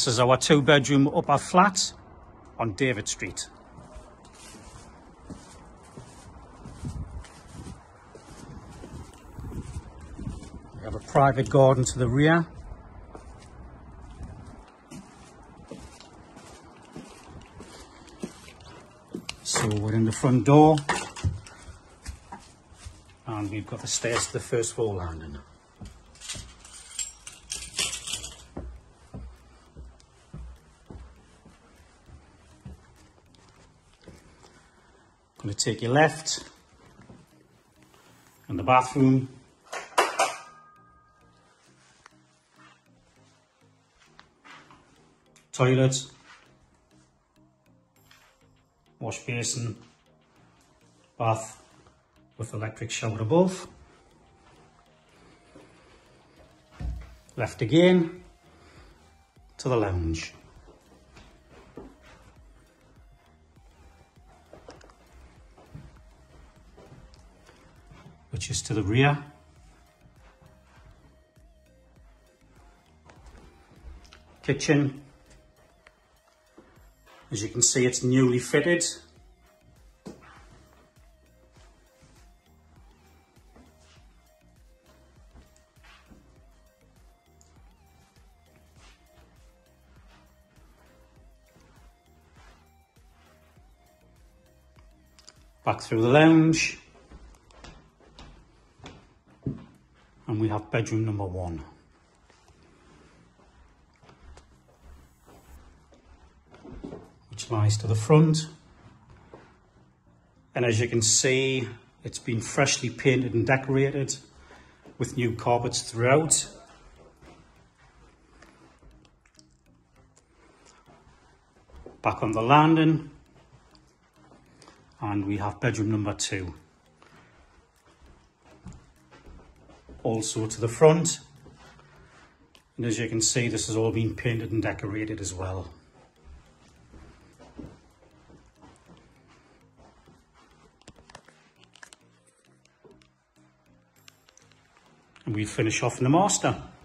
This is our 2-bedroom upper flat on David Street. We have a private garden to the rear. So we're in the front door and we've got the stairs to the first floor landing. Going to take you left in the bathroom. Toilet, wash basin, bath with electric shower above. Left again to the lounge. Which is to the rear. Kitchen. As you can see, it's newly fitted. Back through the lounge. And we have bedroom number 1. Which lies to the front. And as you can see, it's been freshly painted and decorated with new carpets throughout. Back on the landing. And we have bedroom number 2. Also to the front, and as you can see, this has all been painted and decorated as well. And we finish off in the master.